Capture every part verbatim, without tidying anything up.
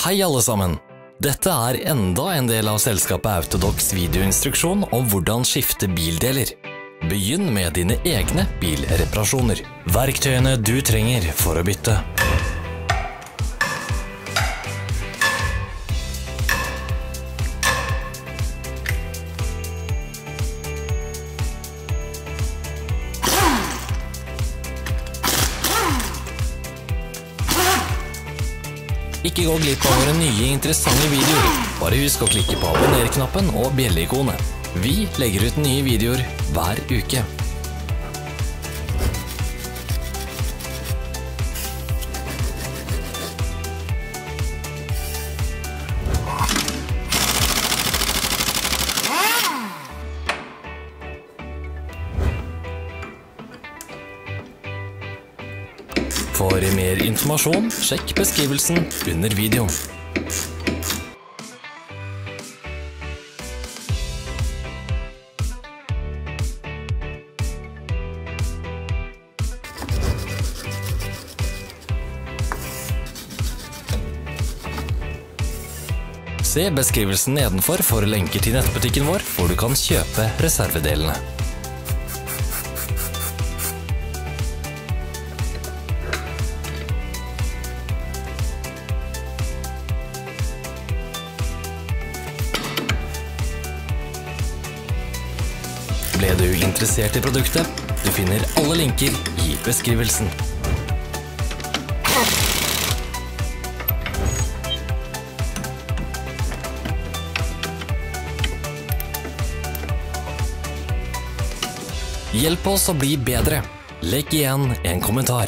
Hei alle sammen! Dette er enda en del av selskapet Autodox videoinstruksjon om hvordan skifte bildeler. Begynn med dine egne bilreparasjoner. Verktøyene du trenger for å bytte. Ikke gå glipp av våre nye interessante videoer. Bare husk å klikke på abonner-knappen og bjelle-ikonet. Vi legger ut nye videoer hver uke. For mer informasjon, sjekk beskrivelsen under videoen. Se beskrivelsen nedenfor for lenker til nettbutikken vår, hvor du kan kjøpe reservedelene. Ble du interessert i produktet? Du finner alle linker i beskrivelsen. Hjelp oss å bli bedre. Legg igjen en kommentar.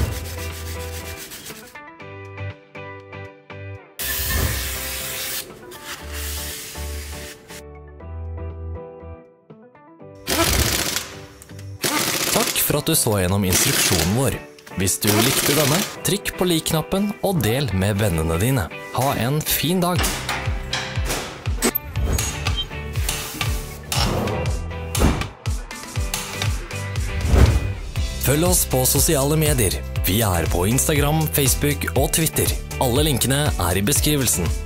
Takk for at du så gjennom instruksjonen vår. Hvis du likte denne, trykk på lik-knappen og del med vennene dine. Ha en fin dag! Følg oss på sosiale medier. Vi er på Instagram, Facebook og Twitter. Alle linkene er i beskrivelsen.